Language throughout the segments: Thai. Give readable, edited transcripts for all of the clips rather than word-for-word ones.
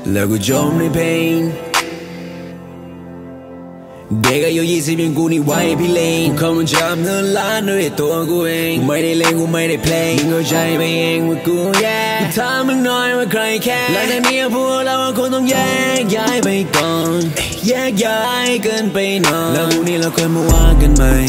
แล้วกูจมในเพลงเด็กอายุ20ยังกูนี่ไว้พี่เลงกูเข้ามาจับเงินล้านด้วยตัวกูเองกูไม่ได้เล่นกูไม่ได้เพลงมึงเข้าใจไปเองว่ากูแย่กูถามมึงหน่อยว่าใครแค่หลังจากนี้พวกเราคงต้องแยกย้ายไปก่อนแยกย้ายกันไปนอนแล้วพรุ่งนี้เราค่อยมาว่ากันใหม่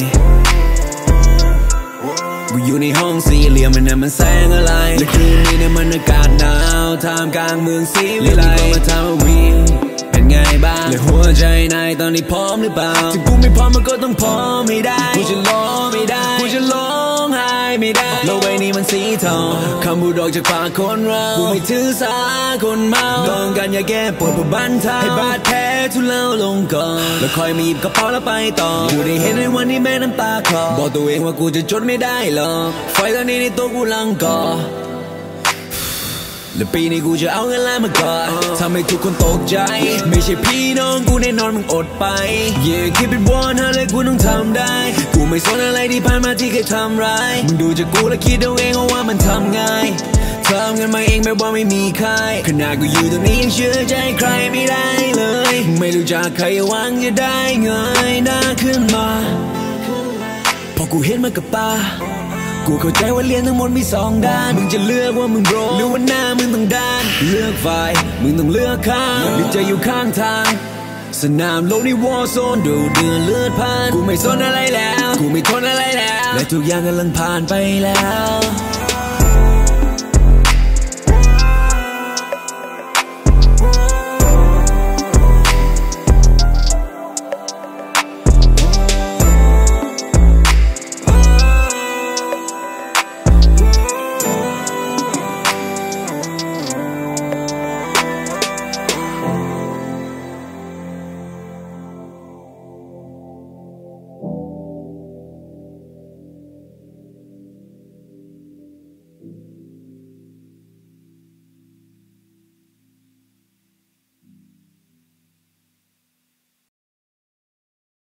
กูอยู่ในห้องสี่เหลี่ยมมันแสงอะไรและคืนนี้เนี่ยมันอากาศหนาวท่ามกลางเมืองสีวิไลก็มาถามว่าวีเป็นไงบ้างและหัวใจนายตอนนี้พร้อมหรือเปล่าถ้ากูไม่พร้อมมันก็ต้องพร้อมไม่ได้กูจะร้องไม่ได้กูจะร้องไห้ไม่ได้โลกใบนี้มันสีทองคำพูดออกจากปากคนเรากูไม่ถือสาคนเมาต้องการยาแก้ปวดเพื่อบรรเทาให้บาดแผลทุเลาลงก่อนแล้วค่อยมาหยิบกระเป๋าแล้วไปต่อกูได้เห็นในวันที่แม่น้ำตาคลอบอกตัวเองว่ากูจะจดไม่ได้หรอกไฟตอนนี้ในตัวกูลังก่อและปีนี้กูจะเอาเงินล้านมาก่อนทำให้ทุกคนตกใจไม่ใช่พี่น้องกูแน่นอนมึงอดไป Yeah keep it 100เลยกูต้องทำได้กูไม่สนอะไรที่ผ่านมาที่เคยทำร้ายมึงดูจากกูแล้วคิดเอาเองว่ามันทำง่ายทำกันมาเองแบบว่าไม่มีใครขนาดกูอยู่ตรงนี้ยังเชื่อใจใครไม่ได้เลยไม่รู้จักใครหวังจะได้เงยหน้าขึ้นมาพอกูเห็นมันกับตากูเข้าใจว่าเรียนทั้งหมดมีสองด้านมึงจะเลือกว่ามึงโบรหรือว่าหน้ามึงต้องด้านเลือกฝ่ายมึงต้องเลือกข้างหรือจะอยู่ข้างทางสนามโลกในวอร์โซนดูเดือดเลือดผ่านกูไม่สนอะไรแล้วกูไม่ทนอะไรแล้วและทุกอย่างกำลังผ่านไปแล้ว